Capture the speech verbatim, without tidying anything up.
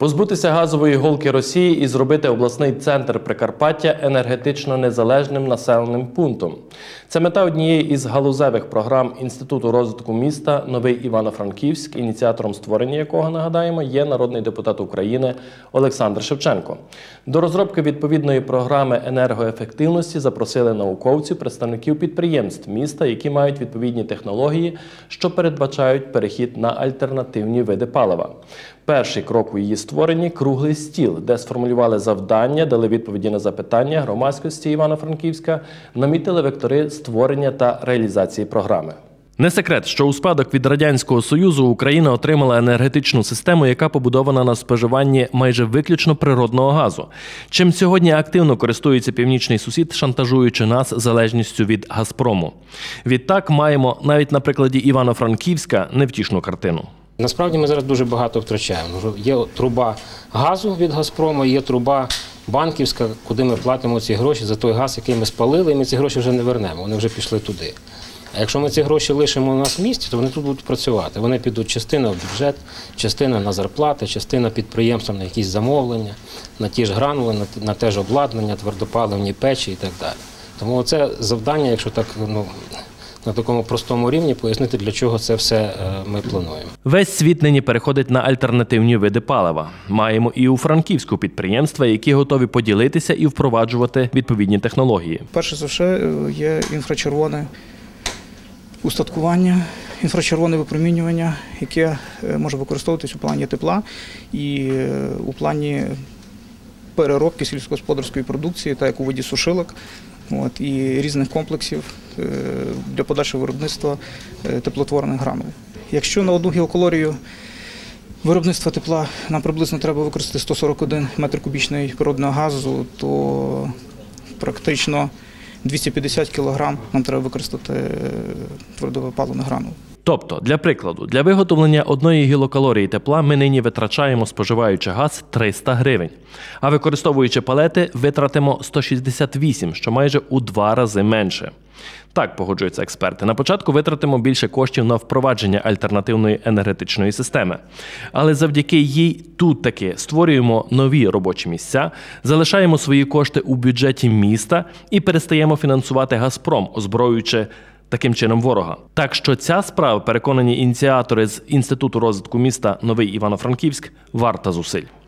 Позбутися газової голки Росії і зробити обласний центр Прикарпаття енергетично незалежним населеним пунктом. Це мета однієї із галузевих програм Інституту розвитку міста «Новий Івано-Франківськ», ініціатором створення якого, нагадаємо, є народний депутат України Олександр Шевченко. До розробки відповідної програми енергоефективності запросили науковців, представників підприємств міста, які мають відповідні технології, що передбачають перехід на альтернативні види палива. Перший крок у її створенні – круглий стіл, де сформулювали завдання, дали відповіді на запитання громадськості Івано-Франківська, намітили вектори створення та реалізації програми. Не секрет, що у спадок від Радянського Союзу Україна отримала енергетичну систему, яка побудована на споживанні майже виключно природного газу. Чим сьогодні активно користується північний сусід, шантажуючи нас залежністю від «Газпрому». Відтак маємо навіть на прикладі Івано-Франківська невтішну картину. Насправді ми зараз дуже багато втрачаємо. Є труба газу від «Газпрому», є труба банківська, куди ми платимо ці гроші за той газ, який ми спалили, і ми ці гроші вже не вернемо, вони вже пішли туди. А якщо ми ці гроші лишимо у нас в місті, то вони тут будуть працювати. Вони підуть частина в бюджет, частина на зарплати, частина підприємствам на якісь замовлення, на ті ж гранули, на, на те ж обладнання, твердопаливні печі і так далі. Тому це завдання, якщо так, ну, на такому простому рівні пояснити, для чого це все ми плануємо. Весь світ нині переходить на альтернативні види палива. Маємо і у Франківську підприємства, які готові поділитися і впроваджувати відповідні технології. Перше за все є інфрачервоне устаткування, інфрачервоне випромінювання, яке може використовуватись у плані тепла і у плані переробки сільськогосподарської продукції, так як у виді сушилок. От, і різних комплексів для подальшого виробництва теплотворних гранул. Якщо на одну гігакалорію виробництва тепла нам приблизно треба використати сто сорок один метр кубічний природного газу, то практично двісті п'ятдесят кілограм нам треба використати твердопаливних гранул. Тобто, для прикладу, для виготовлення одної гілокалорії тепла ми нині витрачаємо, споживаючи газ, триста гривень. А використовуючи палети, витратимо сто шістдесят вісім, що майже у два рази менше. Так погоджуються експерти. На початку витратимо більше коштів на впровадження альтернативної енергетичної системи. Але завдяки їй тут таки створюємо нові робочі місця, залишаємо свої кошти у бюджеті міста і перестаємо фінансувати «Газпром», озброюючи таким чином ворога. Так що ця справа, переконані ініціатори з Інституту розвитку міста «Новий Івано-Франківськ», варта зусиль.